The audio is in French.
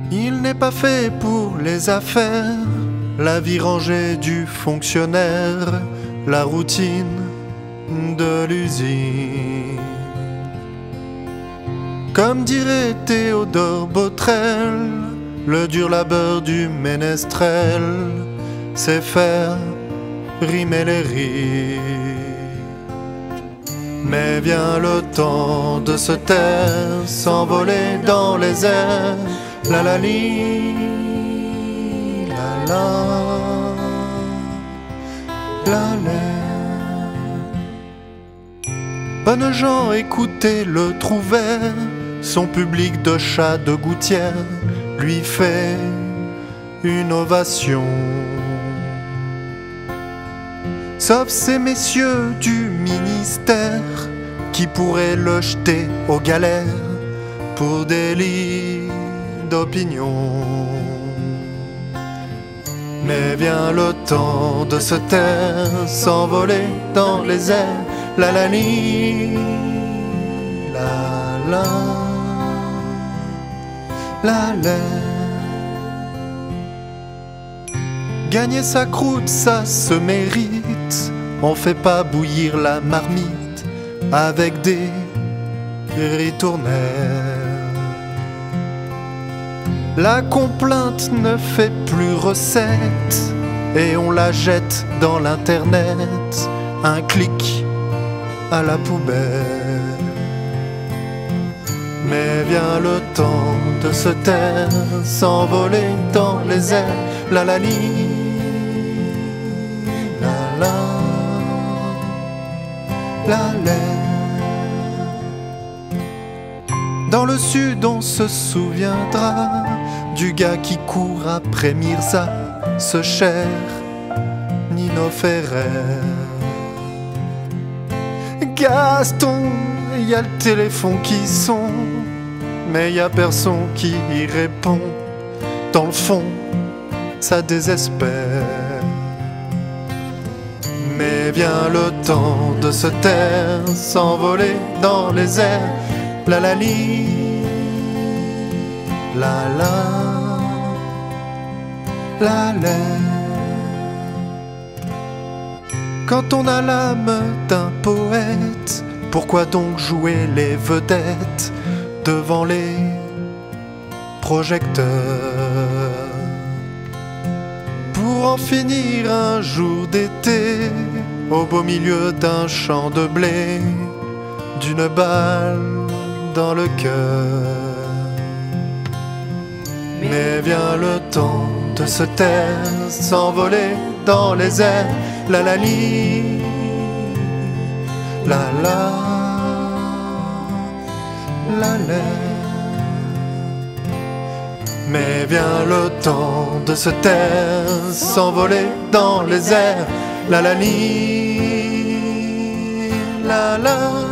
Il n'est pas fait pour les affaires, la vie rangée du fonctionnaire, la routine de l'usine. Comme dirait Théodore Botrel, le dur labeur du ménestrel, c'est faire rimer les rires. Mais vient le temps de se taire, s'envoler dans les airs, la la li, la la, la la. Bonnes gens, écoutez le trouvère, son public de chat de gouttière lui fait une ovation. Sauf ces messieurs du ministère qui pourraient le jeter aux galères pour délit d'opinion. Mais vient le temps de se taire, s'envoler dans les airs, la la li, la la, la la. Gagner sa croûte, ça se mérite. On fait pas bouillir la marmite avec des ritournelles. La complainte ne fait plus recette et on la jette dans l'internet. Un clic à la poubelle. Mais vient le temps de se taire, s'envoler dans les airs, la la li, la la, la la. Dans le sud on se souviendra du gars qui court après Mirza, ce cher Nino Ferrer. Gaston, y a le téléphone qui sonne, mais y a personne qui y répond. Dans le fond, ça désespère. Mais vient le temps de se taire, s'envoler dans les airs, la la li, la la, la la. Quand on a l'âme d'un poète, pourquoi donc jouer les vedettes devant les projecteurs? Pour en finir un jour d'été, au beau milieu d'un champ de blé, d'une balle dans le cœur. Mais vient le temps de se taire, s'envoler dans les airs, la la li, la la, la la. Mais vient le temps de se taire, s'envoler dans les airs, la la li, la la.